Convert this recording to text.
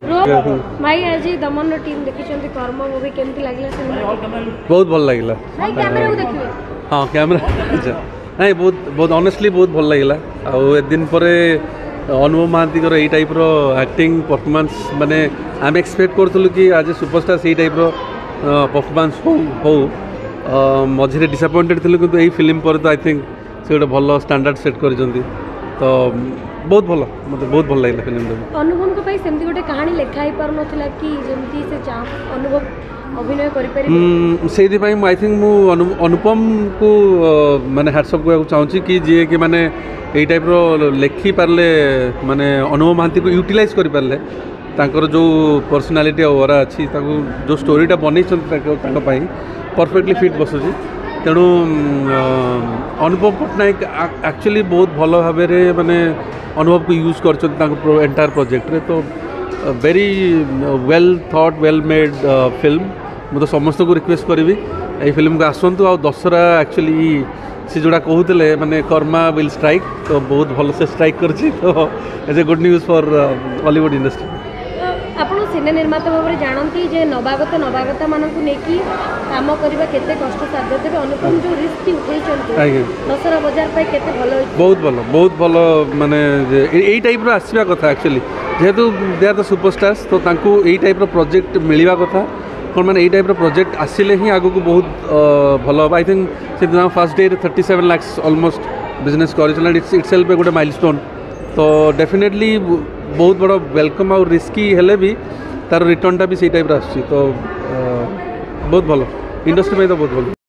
भाई आज दमन टीम देखी कर्म मूवी केमती लगे बहुत भल लगे हाँ कैमरा नहीं बहुत बहुत ऑनेस्टली बहुत भल लगे आ दिन पर अनुभव महांती यही टाइप एक्टिंग परफॉर्मेंस माने आम एक्सपेक्ट करूँ कि आज सुपरस्टार से टाइप परफॉर्मेंस हो मझे डिसअपॉइंटेड थी कि यही फिल्म पर तो आई थिंक से गोटे भल स्टैंडर्ड सेट कर तो बहुत भल मतलब बहुत भल लगे फिल्म अनुभव को भाई सेमती गोटे कहानी लिखा ही पार नथिला कि जेमती से अनुभव अभिनय करि पारि से आई थिंक मु अनुपम को माने हैट्स अप को चाहूँगी कि जी कि माने यही टाइप लिखि पारे माने अनुभव महांती को यूटिलाइज कर पारे तांकर जो पर्सनालीटी ओरा अच्छी जो स्टोरीटा बन परफेक्टली फिट बसुची तेणु अनुभव पट्टनायक एक्चुअली बहुत भल भाव माने अनुभव को यूज कर एंटायर प्रोजेक्ट रे तो very well thought well made film मुझे समस्त को रिक्वेस्ट करी ये फिल्म को आसतु आ दशहरा एक्चुअली सी जोड़ा कहते माने कर्मा विल स्ट्राइक तो बहुत भल से स्ट्राइक कर तो as a good news for Hollywood industry आपण सिने निर्माता भाव में जानती जे नवागता मानक लेकिन काम करवा केते कष्ट साध्य तेज अनुपम जो रिस्क उठे दशहरा बाजार पे केते भलो बहुत भल माने यही टाइप आसवा कथा एक्चुअली जेहेतु दे आर द सुपरस्टार्स तो तांको यही टाइप प्रोजेक्ट मिलवा कथा कौन मैंने यही टाइप प्रोजेक्ट आसिले ही आगो को बहुत भल हम आई थिंक से first day 37 lakh almost business कर इटसेल्फ गोटे माइलस्टोन तो डेफिनेटली बहुत बड़ा वेलकम और रिस्की हेले भी तार रिटर्नटा भी सही टाइप आस तो बहुत भल इंडस्ट्री में तो बहुत भल।